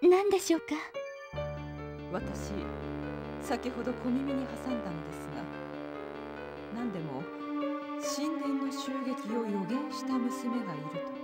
何でしょうか？ 私、先ほど小耳に挟んだのですが、何でも神殿の襲撃を予言した娘がいるとか。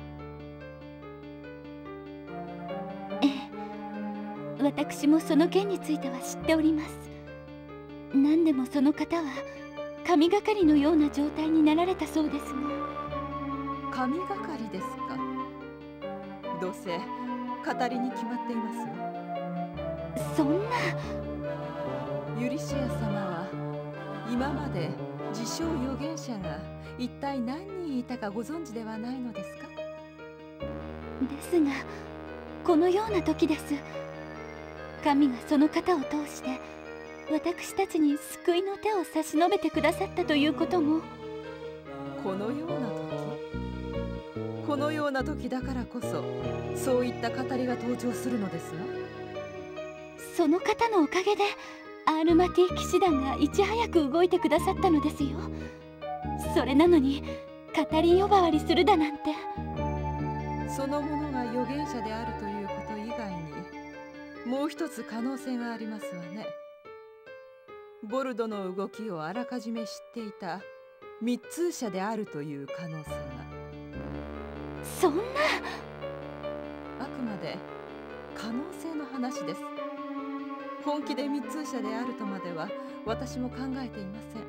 ええ、私もその件については知っております。何でもその方は神がかりのような状態になられたそうですが。 神がかりですか？どうせ語りに決まっていますわ。 そんな。 ユリシア様は今まで自称預言者が一体何人いたかご存知ではないのですか？ ですが、このような時です。神がその方を通して私たちに救いの手を差し伸べてくださったということも。 このような時、このような時だからこそ、そういった語りが登場するのですわ。 その方のおかげでアールマティ騎士団がいち早く動いてくださったのですよ。それなのに語り呼ばわりするだなんて。 その者が預言者であるということ以外にもう一つ可能性がありますわね。ボルドの動きをあらかじめ知っていた密通者であるという可能性が。 そんな。 あくまで可能性の話です。本気で密通者であるとまでは私も考えていません。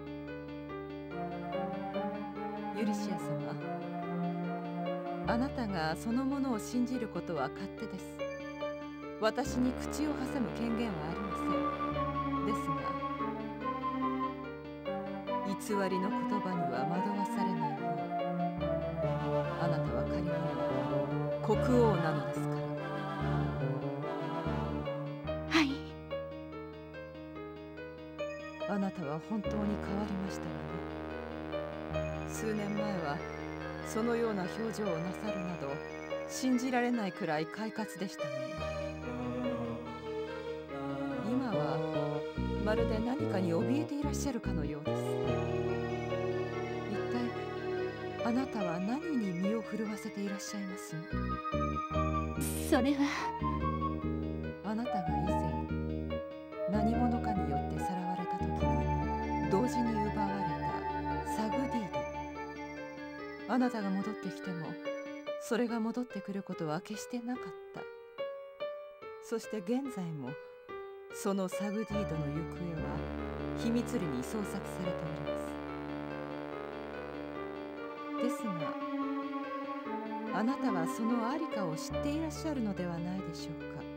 ユリシア様、あなたがそのものを信じることは勝手です。私に口を挟む権限はありません。ですが、偽りの言葉には惑わされないよう、あなたは仮にも国王なのですから。 はい。 あなたは本当に変わりましたわね。数年前はそのような表情をなさるなど信じられないくらい快活でしたのに、今はまるで何かに怯えていらっしゃるかのようです。一体あなたは何に身を震わせていらっしゃいますの？ それは。 あなたが以前何者かによってさらわれた時に同時に奪われたサグディード。あなたが戻ってきてもそれが戻ってくることは決してなかった。そして現在もそのサグディードの行方は秘密裏に捜索されております。ですが、あなたはそのありかを知っていらっしゃるのではないでしょうか。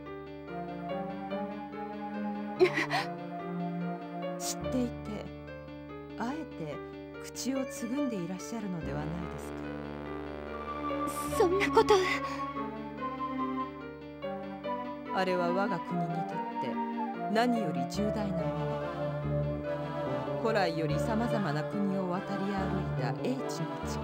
知っていて、あえて口をつぐんでいらっしゃるのではないですか。 そんなことは。 あれは我が国にとって何より重大なもの。古来よりさまざまな国を渡り歩いた英知の力。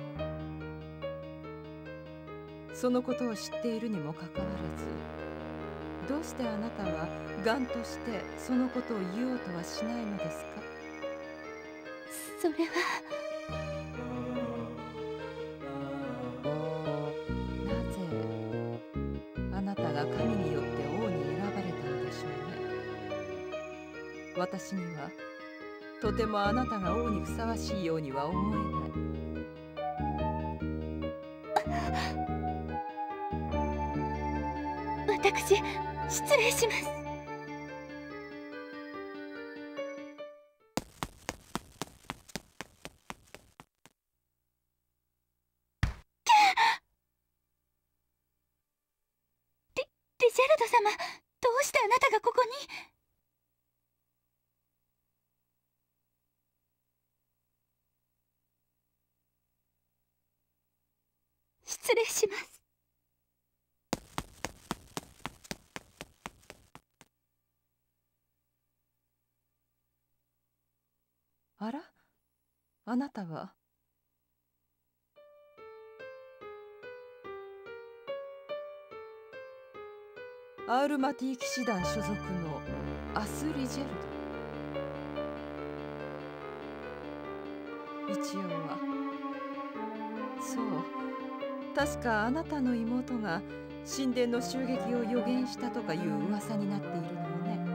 そのことを知っているにもかかわらず、どうしてあなたは頑としてそのことを言おうとはしないのですか？ それは。 なぜあなたが神によって王に選ばれたのでしょうね。私にはとてもあなたが王にふさわしいようには思えない。 私、失礼します。リジェルド様、どうしてあなたがここに？失礼します。 あら、あなたは。アールマティ騎士団所属のアス・リジェルド。一応はそう、確かあなたの妹が神殿の襲撃を予言したとかいう噂になっているのよね。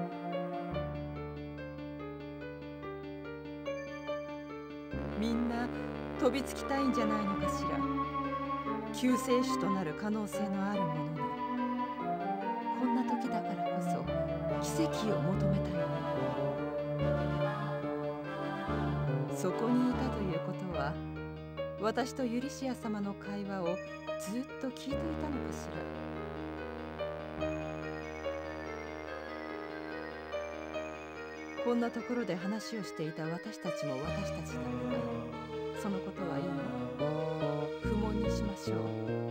みんな飛びつきたいんじゃないのかしら。救世主となる可能性のあるものに。こんな時だからこそ奇跡を求めたいの。そこにいたということは、私とユリシア様の会話をずっと聞いていたのかしら。こんなところで話をしていた私たちも私たちだから、そのことはいいの。不問にしましょう。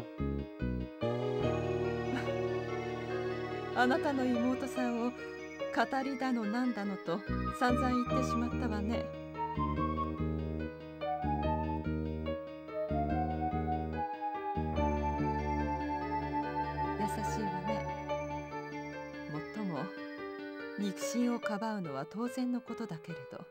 あなたの妹さんを語りだのなんだのと散々言ってしまったわね。優しいわね。もっとも肉親をかばうのは当然のことだけれど、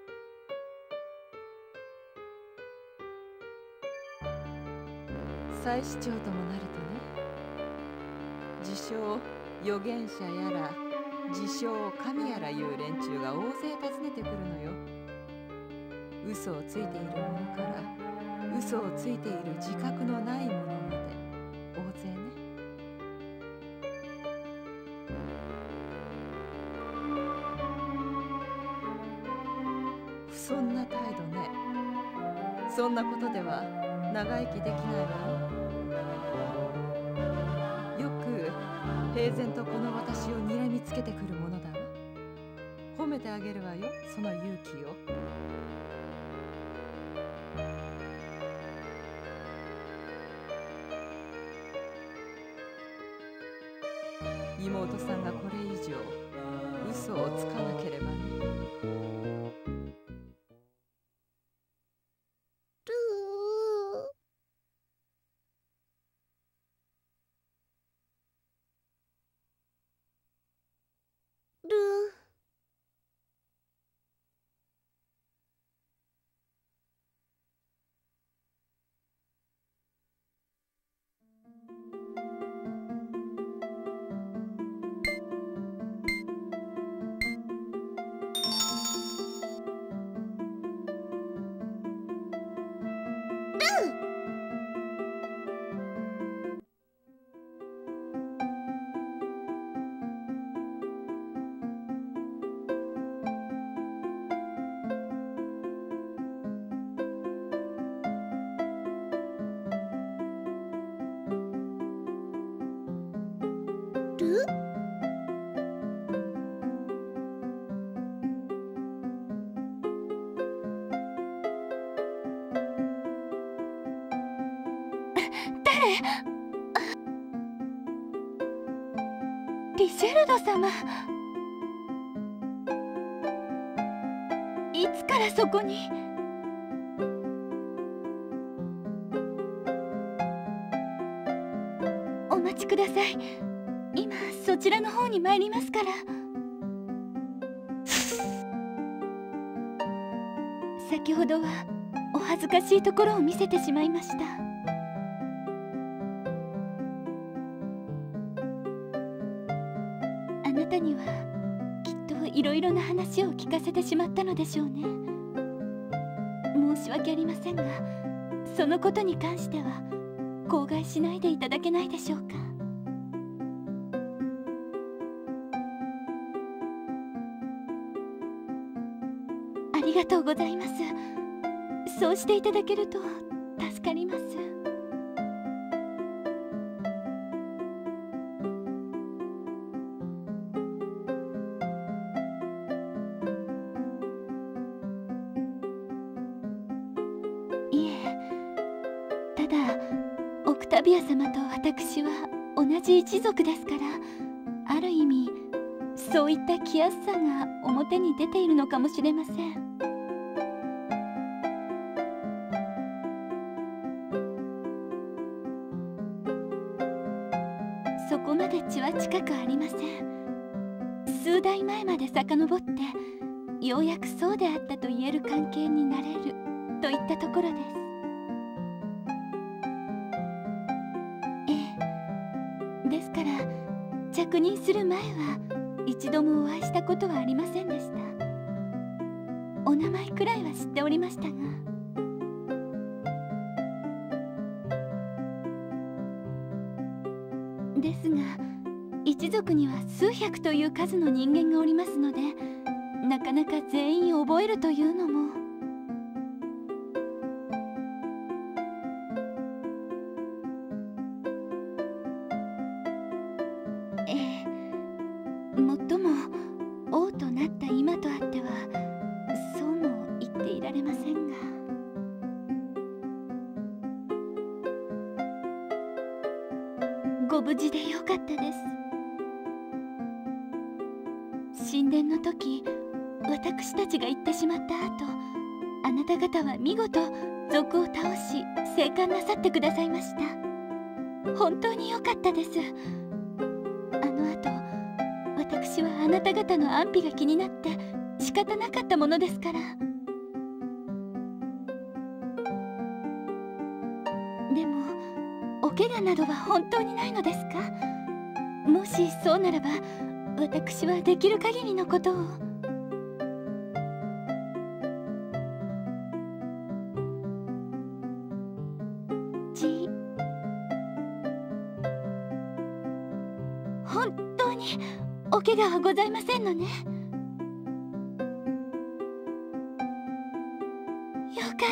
祭司長ともなるとね、自称預言者やら自称神やらいう連中が大勢訪ねてくるのよ。嘘をついているものから嘘をついている自覚のないものまで大勢ね。不遜な態度ね。そんなことでは長生きできないわよ。よく平然とこの私を睨みつけてくるものだわ。褒めてあげるわよ、その勇気を。妹さんがこれ以上嘘をつかなければね。 リシェルド様、いつからそこに？お待ちください。今そちらの方に参りますから。先ほどはお恥ずかしいところを見せてしまいました。あなたにはきっといろいろな話を聞かせてしまったのでしょうね。申し訳ありませんが、そのことに関しては口外しないでいただけないでしょうか。ありがとうございます。そうしていただけると助かります。いえ、ただオクタビア様と私は同じ一族ですから、ある意味そういった気安さが表に出ているのかもしれません。そこまで血は近くありません。数代前まで遡ってようやくそうであったと言える関係になれるといったところです。ええ、 ですから着任する前は一度もお会いしたことはありませんでした。お名前くらいは知っておりましたが。ですが一族には数百という数の人間がおりますので、なかなか全員覚えるというのも。もっとも王となった今とあってはそうも言っていられませんが。ご無事でよかったです。神殿の時、私たちが行ってしまった後、あなた方は見事賊を倒し生還なさってくださいました。本当によかったです。あの後私はあなた方の安否が気になって仕方なかったものですから。でもお怪我などは本当にないのですか？もしそうならば私はできる限りのことを。本当にお怪我はございませんのね。よかった。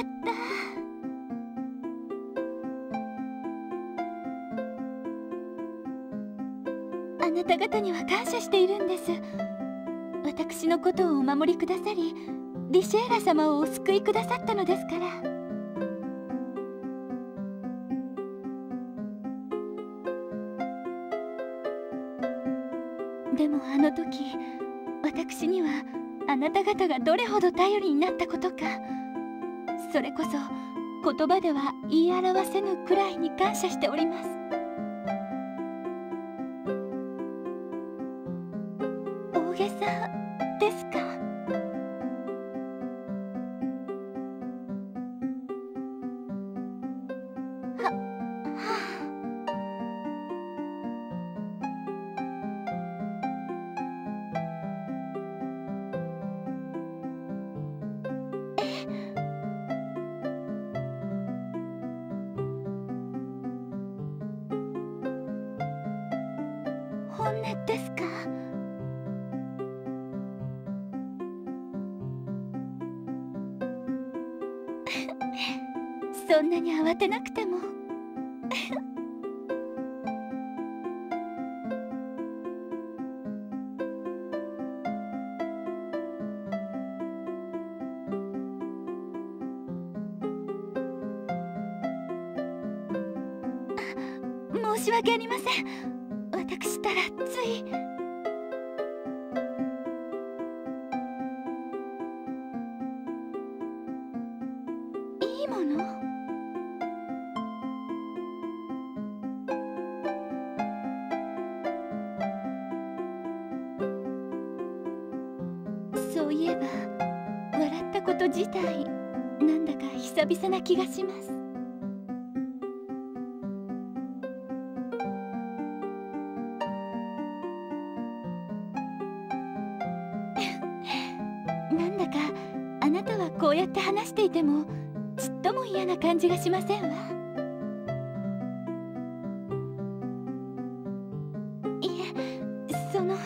あなた方には感謝しているんです。私のことをお守りくださり、リシェーラ様をお救いくださったのですから。でもあの時私にはあなた方がどれほど頼りになったことか、それこそ言葉では言い表せぬくらいに感謝しております。大げさですか？本音ですか？そんなに慌てなくても。申し訳ありません。私ったらつい。いいもの？そういえば笑ったこと自体なんだか久々な気がします。なんだかあなたはこうやって話していてもちっとも嫌な感じがしませんわ。いえ、その。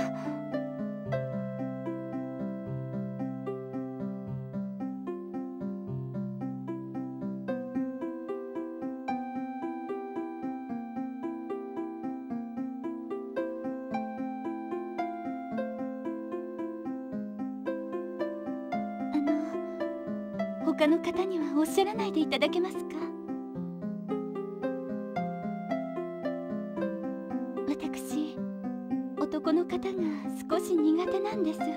他の方にはおっしゃらないでいただけますか？私、男の方が少し苦手なんです。だ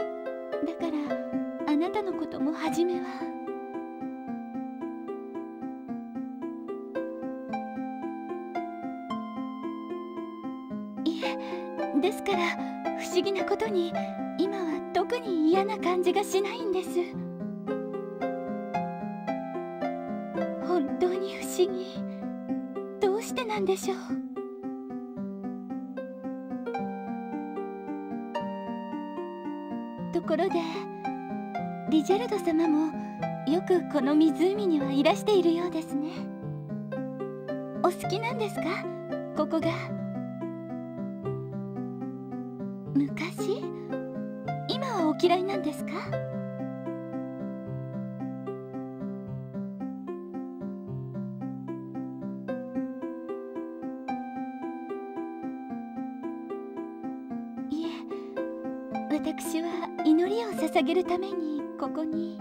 からあなたのことも初めは。いえ、ですから不思議なことに今は特に嫌な感じがしないんです。本当に不思議。どうしてなんでしょう。 ころでリジェルド様もよくこの湖にはいらしているようですね。お好きなんですか、ここが。昔？今はお嫌いなんですか？いえ、私は祈りを捧げるためにここに。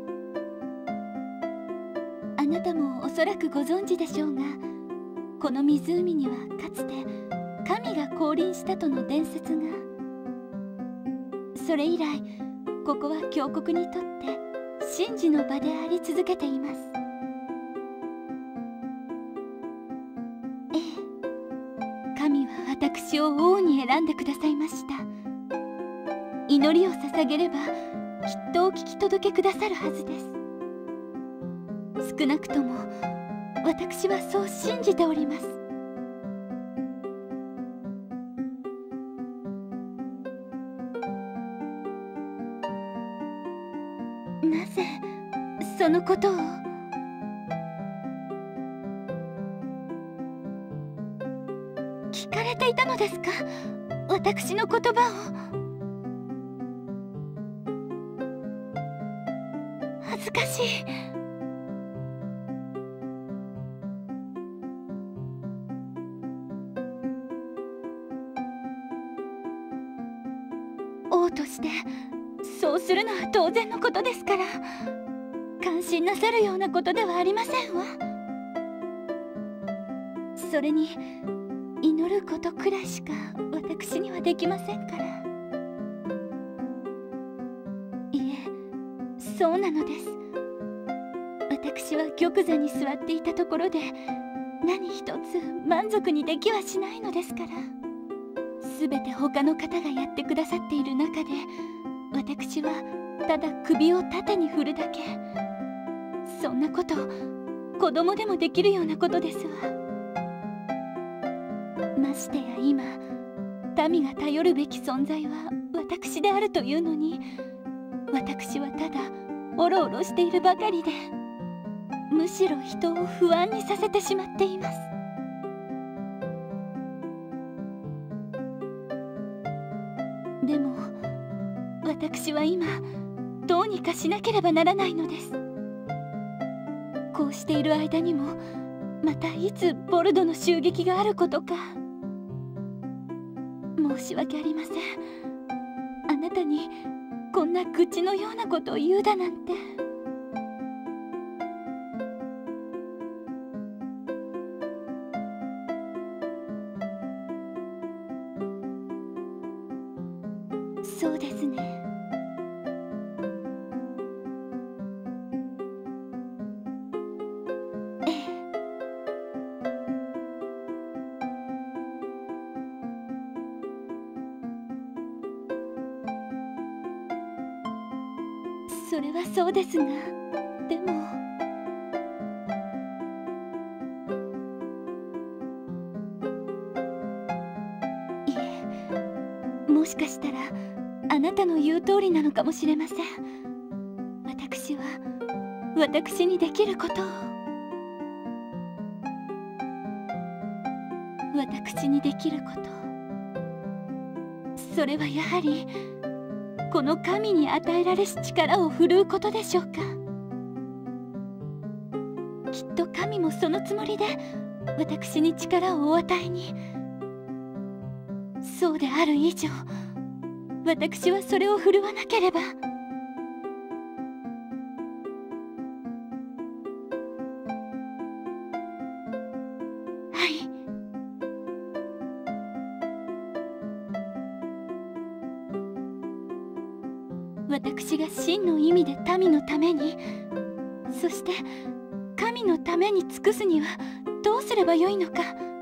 あなたもおそらくご存知でしょうが、この湖にはかつて神が降臨したとの伝説が。それ以来ここは教国にとって神事の場であり続けています。ええ、神は私を王に選んでくださいました。祈りを捧げればきっとお聞き届けくださるはずです。少なくとも私はそう信じております。なぜそのことを。聞かれていたのですか、私の言葉を。恥ずかしい。王としてそうするのは当然のことですから、感心なさるようなことではありませんわ。それに祈ることくらいしか私にはできませんから。いえ、そうなのです。私は玉座に座っていたところで何一つ満足にできはしないのですから。全て他の方がやってくださっている中で、私はただ首を縦に振るだけ。そんなこと子供でもできるようなことですわ。ましてや今民が頼るべき存在は私であるというのに、私はただおろおろしているばかりで、むしろ人を不安にさせてしまっています。でも私は今どうにかしなければならないのです。こうしている間にもまたいつボルドの襲撃があることか。申し訳ありません。あなたにこんな愚痴のようなことを言うだなんて。そうですね。ええ。それはそうですが、でも。いえ、もしかしたらあなたの言う通りなのかもしれません。私は私にできることを。私にできること、それはやはりこの神に与えられし力を振るうことでしょうか。きっと神もそのつもりで私に力をお与えに。そうである以上、私はそれを振るわなければ。はい。私が真の意味で民のために、そして神のために尽くすにはどうすればよいのか。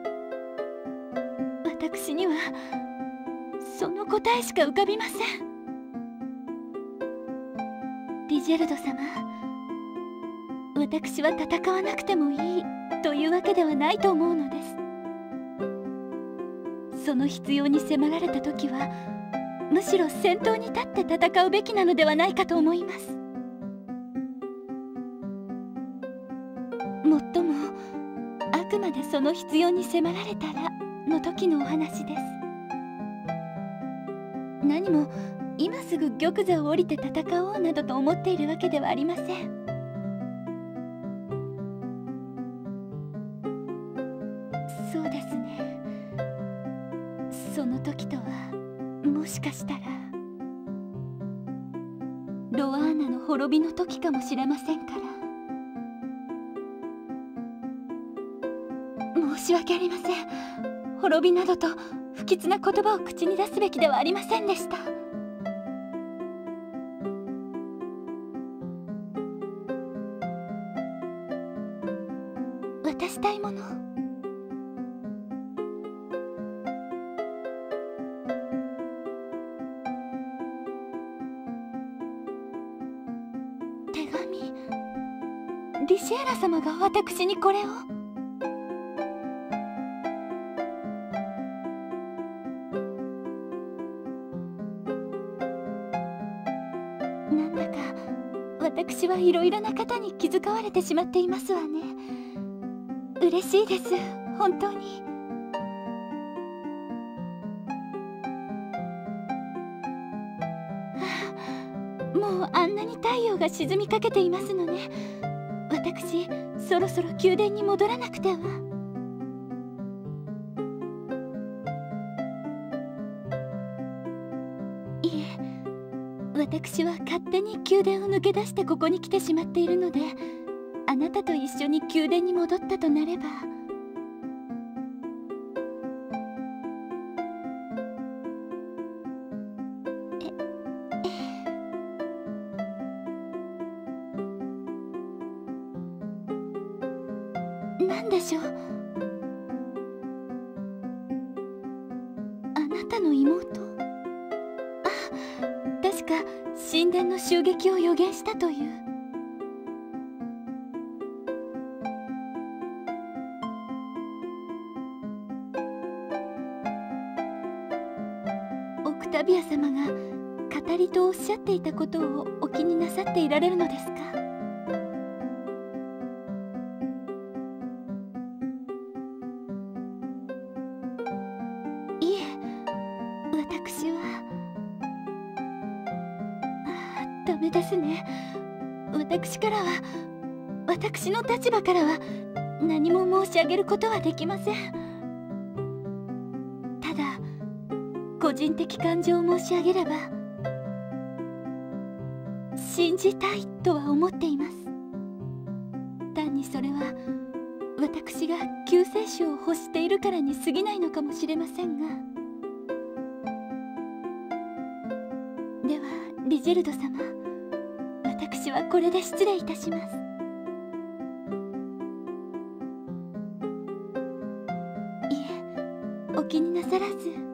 私にはその答えしか浮かびません。リジェルド様、私は戦わなくてもいいというわけではないと思うのです。その必要に迫られた時はむしろ先頭に立って戦うべきなのではないかと思います。もっともあくまでその必要に迫られたらの時のお話です。何も今すぐ玉座を降りて戦おうなどと思っているわけではありません。そうですね。その時とはもしかしたらロワーナの滅びの時かもしれませんから。申し訳ありません。滅びなどと不吉な言葉を口に出すべきではありませんでした。渡したいもの、手紙。リシエラ様が私にこれを。なんだか私はいろいろな方に気遣われてしまっていますわね。嬉しいです、本当に。もうあんなに太陽が沈みかけていますのね。私そろそろ宮殿に戻らなくては。いえ、私は勝手に宮殿を抜け出してここに来てしまっているので、あなたと一緒に宮殿に戻ったとなれば。何でしょう。あなたの妹。あ、確か神殿の襲撃を予言したという。オクタビア様が語りとおっしゃっていたことをお気になさっていられるのですか。いえ、私は。ダメですね。私からは、私の立場からは何も申し上げることはできません。ただ個人的感情を申し上げれば、信じたいとは思っています。単にそれは私が救世主を欲しているからに過ぎないのかもしれませんが。ではリジェルド様、私はこれで失礼いたします。いえ、お気になさらず。